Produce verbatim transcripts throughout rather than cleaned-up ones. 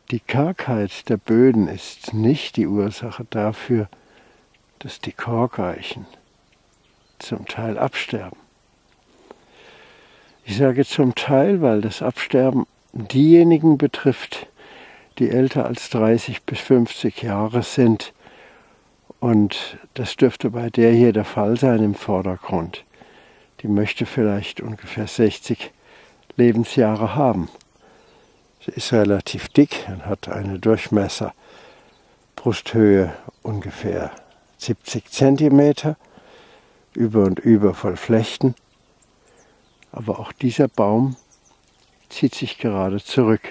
Die Kargheit der Böden ist nicht die Ursache dafür, dass die Korkeichen zum Teil absterben. Ich sage zum Teil, weil das Absterben diejenigen betrifft, die älter als dreißig bis fünfzig Jahre sind. Und das dürfte bei der hier der Fall sein im Vordergrund. Die möchte vielleicht ungefähr sechzig Lebensjahre haben. Sie ist relativ dick und hat eine Durchmesser, Brusthöhe ungefähr siebzig Zentimeter, über und über voll Flechten. Aber auch dieser Baum zieht sich gerade zurück.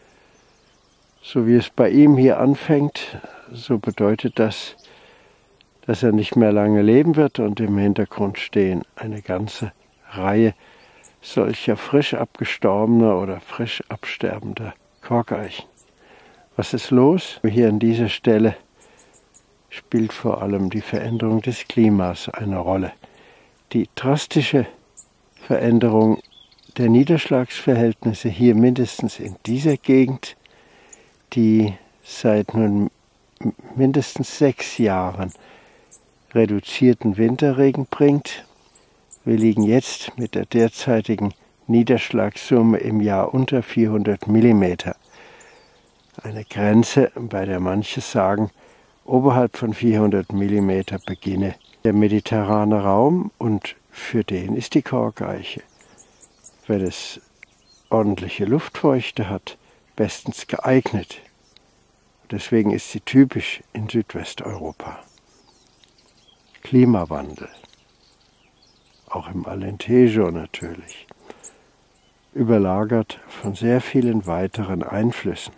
So wie es bei ihm hier anfängt, so bedeutet das, dass er nicht mehr lange leben wird, und im Hintergrund stehen eine ganze Reihe solcher frisch abgestorbener oder frisch absterbender Korkeichen. Was ist los? Hier an dieser Stelle spielt vor allem die Veränderung des Klimas eine Rolle. Die drastische Veränderung der Niederschlagsverhältnisse hier mindestens in dieser Gegend, die seit nun mindestens sechs Jahren reduzierten Winterregen bringt. Wir liegen jetzt mit der derzeitigen Niederschlagssumme im Jahr unter vierhundert Millimeter. Eine Grenze, bei der manche sagen, oberhalb von vierhundert Millimeter beginne der mediterrane Raum, und für den ist die Korkeiche, wenn es ordentliche Luftfeuchte hat, bestens geeignet. Deswegen ist sie typisch in Südwesteuropa. Klimawandel, auch im Alentejo natürlich, überlagert von sehr vielen weiteren Einflüssen.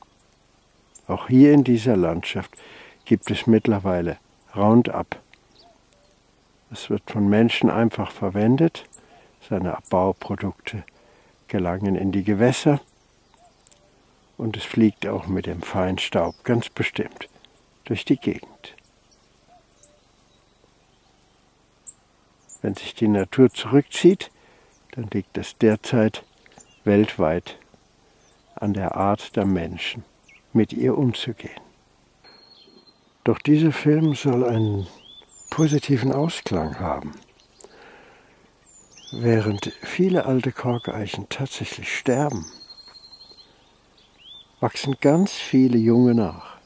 Auch hier in dieser Landschaft gibt es mittlerweile Roundup. Es wird von Menschen einfach verwendet. Seine Abbauprodukte gelangen in die Gewässer und es fliegt auch mit dem Feinstaub ganz bestimmt durch die Gegend. Wenn sich die Natur zurückzieht, dann liegt es derzeit weltweit an der Art der Menschen, mit ihr umzugehen. Doch dieser Film soll einen positiven Ausklang haben. Während viele alte Korkeichen tatsächlich sterben, wachsen ganz viele junge nach.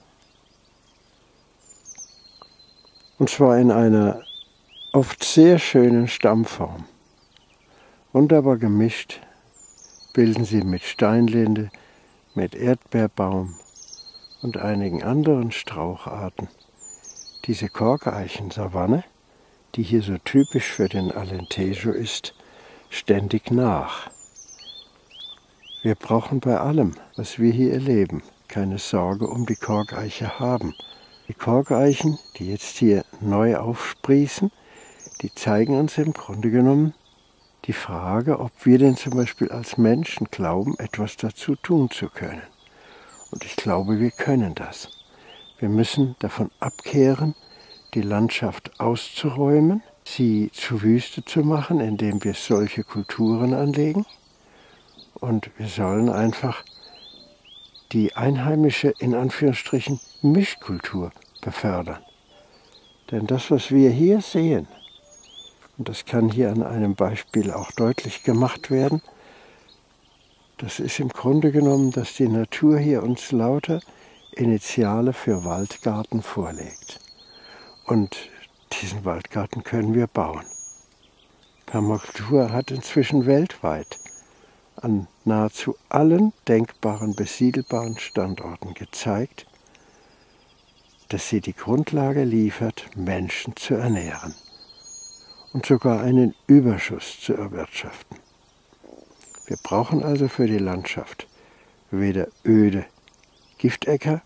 Und zwar in einer oft sehr schönen Stammform. Wunderbar gemischt bilden sie mit Steinlinde, mit Erdbeerbaum und einigen anderen Straucharten diese Korkeichen-Savanne, die hier so typisch für den Alentejo ist, ständig nach. Wir brauchen bei allem, was wir hier erleben, keine Sorge um die Korkeiche haben. Die Korkeichen, die jetzt hier neu aufsprießen, die zeigen uns im Grunde genommen die Frage, ob wir denn zum Beispiel als Menschen glauben, etwas dazu tun zu können. Und ich glaube, wir können das. Wir müssen davon abkehren, die Landschaft auszuräumen, sie zu Wüste zu machen, indem wir solche Kulturen anlegen. Und wir sollen einfach die einheimische, in Anführungsstrichen, Mischkultur befördern. Denn das, was wir hier sehen, und das kann hier an einem Beispiel auch deutlich gemacht werden, das ist im Grunde genommen, dass die Natur hier uns lauter Initiale für Waldgarten vorlegt. Und diesen Waldgarten können wir bauen. Permakultur hat inzwischen weltweit an nahezu allen denkbaren, besiedelbaren Standorten gezeigt, dass sie die Grundlage liefert, Menschen zu ernähren und sogar einen Überschuss zu erwirtschaften. Wir brauchen also für die Landschaft weder öde Giftäcker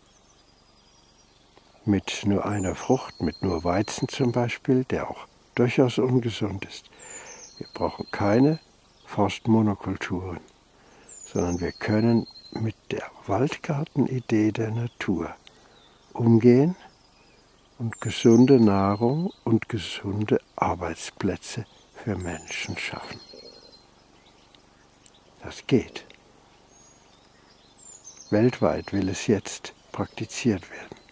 mit nur einer Frucht, mit nur Weizen zum Beispiel, der auch durchaus ungesund ist. Wir brauchen keine Forstmonokulturen, sondern wir können mit der Waldgartenidee der Natur umgehen und gesunde Nahrung und gesunde Arbeitsplätze für Menschen schaffen. Das geht. Weltweit will es jetzt praktiziert werden.